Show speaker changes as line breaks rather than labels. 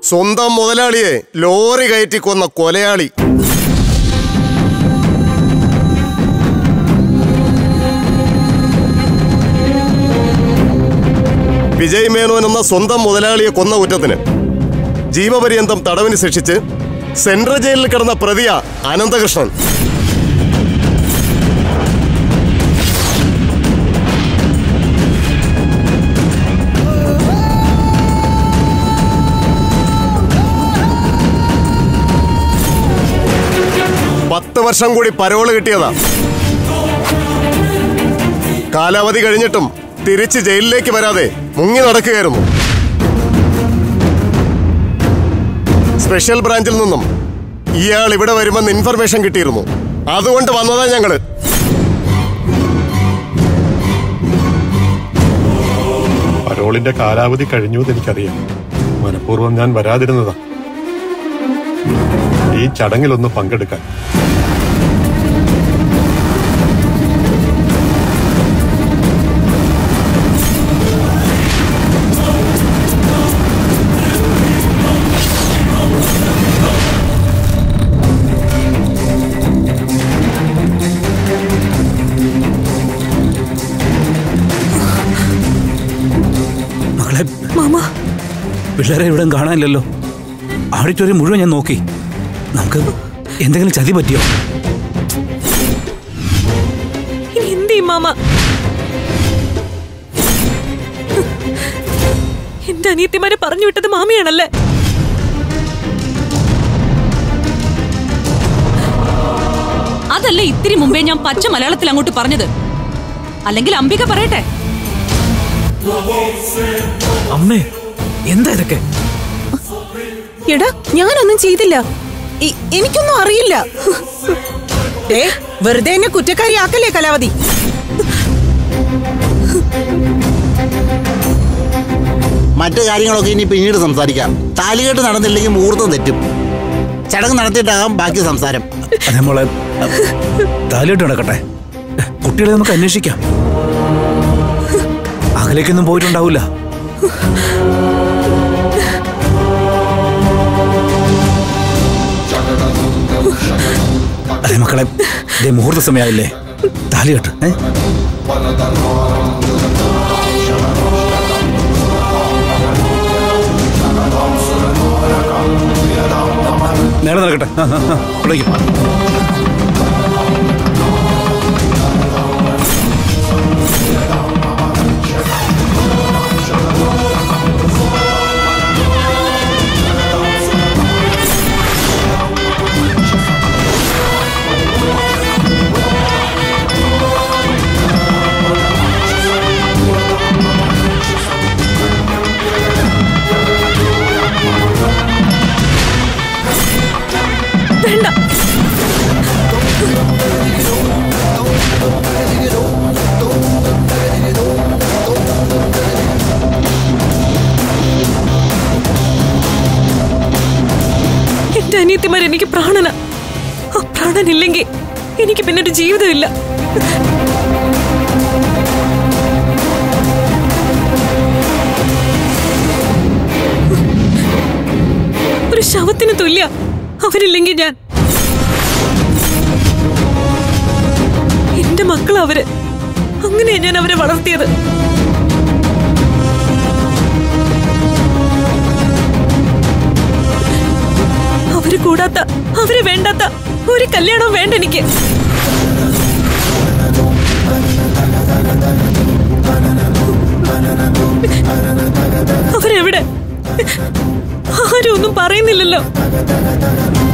സ്വന്തം മുതലാളിയെ ലോറി കയറ്റി കൊന്ന കൊലയാളി. വിജയ് മേനോൻ എന്ന സ്വന്തം മുതലാളിയെ കൊന്ന കുറ്റത്തിന് ജീവപര്യന്തം തടവിന് ശിക്ഷിച്ച് സെൻട്രൽ ജയിലിൽ കിടന്ന പ്രതിയ അനന്തകൃഷ്ണൻ. പത്ത് വർഷം കൂടി പരോള് കിട്ടിയതാ. കാലാവധി കഴിഞ്ഞിട്ടും തിരിച്ച് ജയിലിലേക്ക് വരാതെ മുങ്ങി നടക്കുകയായിരുന്നു. സ്പെഷ്യൽ ബ്രാഞ്ചിൽ നിന്നും ഇയാൾ ഇവിടെ വരുമെന്ന് ഇൻഫർമേഷൻ കിട്ടിയിരുന്നു. അതുകൊണ്ട് വന്നതാ ഞങ്ങള്.
പരോളിന്റെ കാലാവധി കഴിഞ്ഞു എന്ന് എനിക്കറിയാം. മനഃപൂർവ്വം ഞാൻ വരാതിരുന്നതാ ഈ ചടങ്ങിലൊന്ന് പങ്കെടുക്കാൻ.
പിള്ളേരെ ഇവിടെ കാണാനില്ലല്ലോ. ഓഡിറ്റോറിയം മുഴുവൻ ഞാൻ നോക്കി. നമുക്ക് എന്തെങ്കിലും ചതി പറ്റിയോ?
എന്റെ അനിയത്തിമാരെ പറഞ്ഞു വിട്ടത് മാമിയാണല്ലേ?
അതല്ലേ ഇത്തിരി മുമ്പേ ഞാൻ പച്ച മലയാളത്തിൽ അങ്ങോട്ട് പറഞ്ഞത്. അല്ലെങ്കിൽ അംബിക പറയട്ടെ.
അമ്മേ, എന്താ ഇതൊക്കെ?
എടാ, ഞാനൊന്നും ചെയ്തില്ല. എനിക്കൊന്നും അറിയില്ല. വെറുതെ എന്നെ കുറ്റക്കാരിയാക്കല്ലേ കലാവതി.
മറ്റു കാര്യങ്ങളൊക്കെ ഇനി പിന്നീട് സംസാരിക്കാം. താലികെട്ട് നടന്നില്ലെങ്കിൽ മുഹൂർത്തം തെറ്റും. ചടങ്ങ് നടത്തിയിട്ടാകാം ബാക്കി സംസാരം.
മോളെ, താലികെട്ട് നടക്കട്ടെ. കുട്ടികളെ നമുക്ക് അന്വേഷിക്കാം. അകലേക്കൊന്നും പോയിട്ടുണ്ടാവില്ല. അതെ മക്കളെ, മുഹൂർത്ത സമയമായില്ലേ? താലികെട്ട്. നേരെ നടക്കട്ടെ. വിളിക്കും.
എന്റെ അനിയത്തിമാർ എനിക്ക് പ്രാണന. ആ പ്രാണനില്ലെങ്കിൽ എനിക്ക് പിന്നെ ഒരു ജീവിതമില്ല. ഒരു ശവത്തിന് തുല്യ അവരില്ലെങ്കിൽ ഞാൻ. എന്റെ മക്കൾ അവര്. അങ്ങനെയാ ഞാൻ അവരെ വളർത്തിയത്. അവര് കൂടാത്ത, അവര് വേണ്ടാത്ത ഒരു കല്യാണവും വേണ്ട എനിക്ക്. അവരെവിടെ? ആരും ഒന്നും പറയുന്നില്ലല്ലോ.